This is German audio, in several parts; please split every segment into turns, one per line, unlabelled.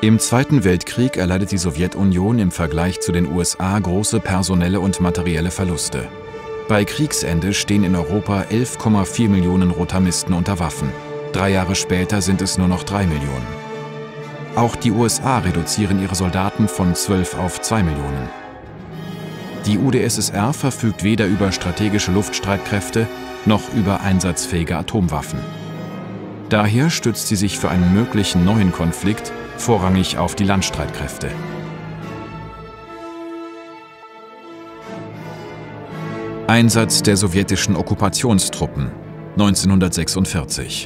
Im Zweiten Weltkrieg erleidet die Sowjetunion im Vergleich zu den USA große personelle und materielle Verluste. Bei Kriegsende stehen in Europa 11,4 Millionen Rotamisten unter Waffen. 3 Jahre später sind es nur noch 3 Millionen. Auch die USA reduzieren ihre Soldaten von 12 auf 2 Millionen. Die UdSSR verfügt weder über strategische Luftstreitkräfte noch über einsatzfähige Atomwaffen. Daher stützt sie sich für einen möglichen neuen Konflikt vorrangig auf die Landstreitkräfte. Einsatz der sowjetischen Okkupationstruppen 1946.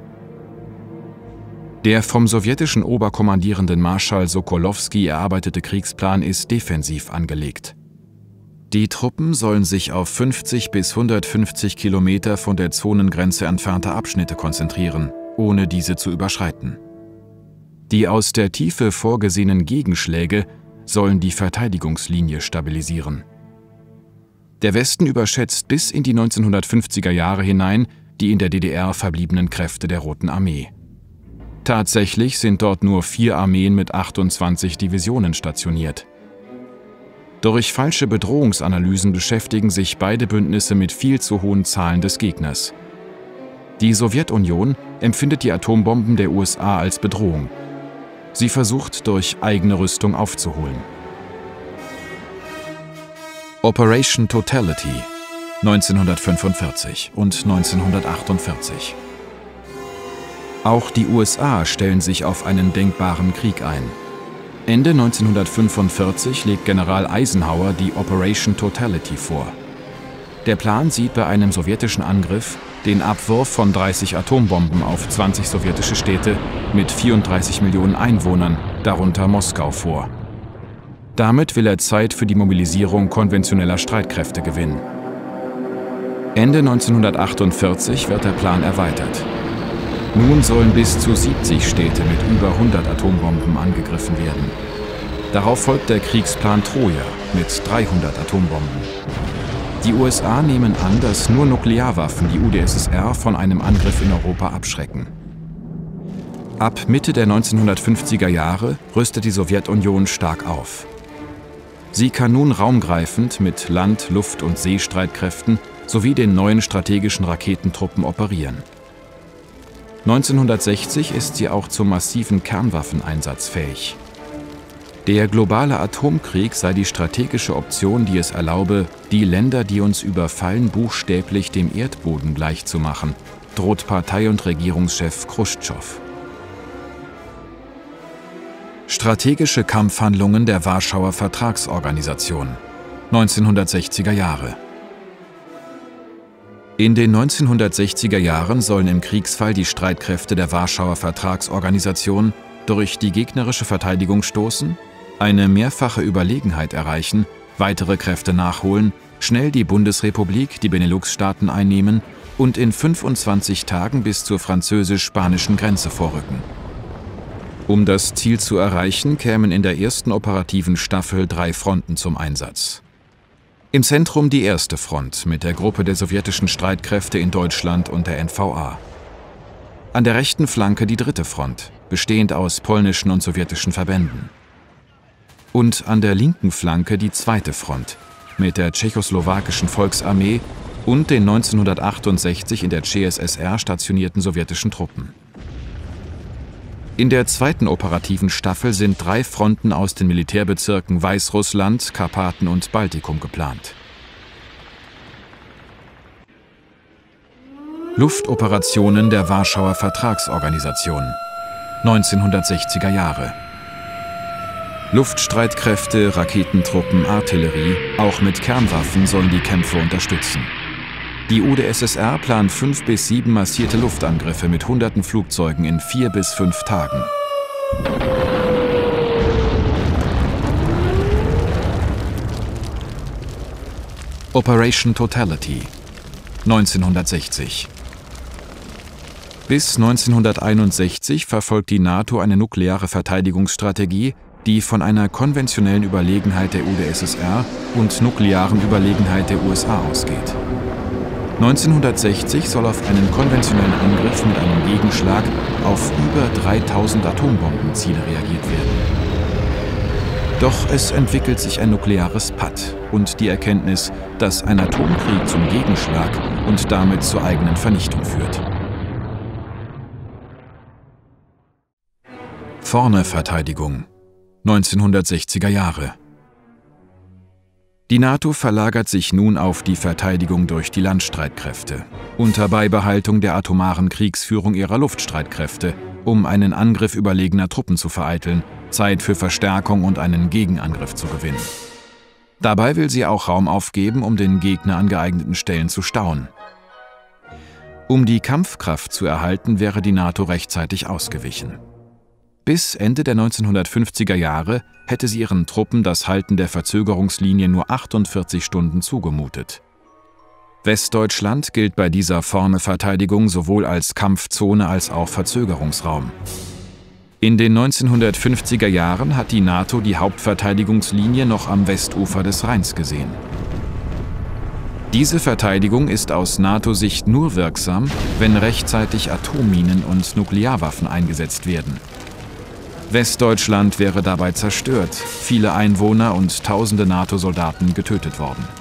Der vom sowjetischen oberkommandierenden Marschall Sokolowski erarbeitete Kriegsplan ist defensiv angelegt. Die Truppen sollen sich auf 50 bis 150 Kilometer von der Zonengrenze entfernte Abschnitte konzentrieren, ohne diese zu überschreiten. Die aus der Tiefe vorgesehenen Gegenschläge sollen die Verteidigungslinie stabilisieren. Der Westen überschätzt bis in die 1950er Jahre hinein die in der DDR verbliebenen Kräfte der Roten Armee. Tatsächlich sind dort nur 4 Armeen mit 28 Divisionen stationiert. Durch falsche Bedrohungsanalysen beschäftigen sich beide Bündnisse mit viel zu hohen Zahlen des Gegners. Die Sowjetunion empfindet die Atombomben der USA als Bedrohung. Sie versucht, durch eigene Rüstung aufzuholen. Operation Totality 1945 und 1948. Auch die USA stellen sich auf einen denkbaren Krieg ein. Ende 1945 legt General Eisenhower die Operation Totality vor. Der Plan sieht bei einem sowjetischen Angriff den Abwurf von 30 Atombomben auf 20 sowjetische Städte mit 34 Millionen Einwohnern, darunter Moskau, vor. Damit will er Zeit für die Mobilisierung konventioneller Streitkräfte gewinnen. Ende 1948 wird der Plan erweitert. Nun sollen bis zu 70 Städte mit über 100 Atombomben angegriffen werden. Darauf folgt der Kriegsplan Troja mit 300 Atombomben. Die USA nehmen an, dass nur Nuklearwaffen die UdSSR von einem Angriff in Europa abschrecken. Ab Mitte der 1950er Jahre rüstet die Sowjetunion stark auf. Sie kann nun raumgreifend mit Land-, Luft- und Seestreitkräften sowie den neuen strategischen Raketentruppen operieren. 1960 ist sie auch zum massiven Kernwaffeneinsatz fähig. Der globale Atomkrieg sei die strategische Option, die es erlaube, die Länder, die uns überfallen, buchstäblich dem Erdboden gleichzumachen, droht Partei- und Regierungschef Chruschtschow. Strategische Kampfhandlungen der Warschauer Vertragsorganisation 1960er Jahre. In den 1960er Jahren sollen im Kriegsfall die Streitkräfte der Warschauer Vertragsorganisation durch die gegnerische Verteidigung stoßen, eine mehrfache Überlegenheit erreichen, weitere Kräfte nachholen, schnell die Bundesrepublik, die Benelux-Staaten einnehmen und in 25 Tagen bis zur französisch-spanischen Grenze vorrücken. Um das Ziel zu erreichen, kämen in der ersten operativen Staffel 3 Fronten zum Einsatz. Im Zentrum die erste Front mit der Gruppe der sowjetischen Streitkräfte in Deutschland und der NVA. An der rechten Flanke die dritte Front, bestehend aus polnischen und sowjetischen Verbänden. Und an der linken Flanke die zweite Front mit der tschechoslowakischen Volksarmee und den 1968 in der CSSR stationierten sowjetischen Truppen. In der zweiten operativen Staffel sind 3 Fronten aus den Militärbezirken Weißrussland, Karpaten und Baltikum geplant. Luftoperationen der Warschauer Vertragsorganisation 1960er Jahre. Luftstreitkräfte, Raketentruppen, Artillerie, auch mit Kernwaffen sollen die Kämpfe unterstützen. Die UdSSR plant 5 bis 7 massierte Luftangriffe mit hunderten Flugzeugen in 4 bis 5 Tagen. Operation Totality 1960. Bis 1961 verfolgt die NATO eine nukleare Verteidigungsstrategie, die von einer konventionellen Überlegenheit der UdSSR und nuklearen Überlegenheit der USA ausgeht. 1960 soll auf einen konventionellen Angriff mit einem Gegenschlag auf über 3000 Atombombenziele reagiert werden. Doch es entwickelt sich ein nukleares Patt und die Erkenntnis, dass ein Atomkrieg zum Gegenschlag und damit zur eigenen Vernichtung führt. Vorne-Verteidigung 1960er Jahre. Die NATO verlagert sich nun auf die Verteidigung durch die Landstreitkräfte, unter Beibehaltung der atomaren Kriegsführung ihrer Luftstreitkräfte, um einen Angriff überlegener Truppen zu vereiteln, Zeit für Verstärkung und einen Gegenangriff zu gewinnen. Dabei will sie auch Raum aufgeben, um den Gegner an geeigneten Stellen zu stauen. Um die Kampfkraft zu erhalten, wäre die NATO rechtzeitig ausgewichen. Bis Ende der 1950er Jahre hätte sie ihren Truppen das Halten der Verzögerungslinie nur 48 Stunden zugemutet. Westdeutschland gilt bei dieser Vorne-Verteidigung sowohl als Kampfzone als auch Verzögerungsraum. In den 1950er Jahren hat die NATO die Hauptverteidigungslinie noch am Westufer des Rheins gesehen. Diese Verteidigung ist aus NATO-Sicht nur wirksam, wenn rechtzeitig Atomminen und Nuklearwaffen eingesetzt werden. Westdeutschland wäre dabei zerstört, viele Einwohner und tausende NATO-Soldaten getötet worden.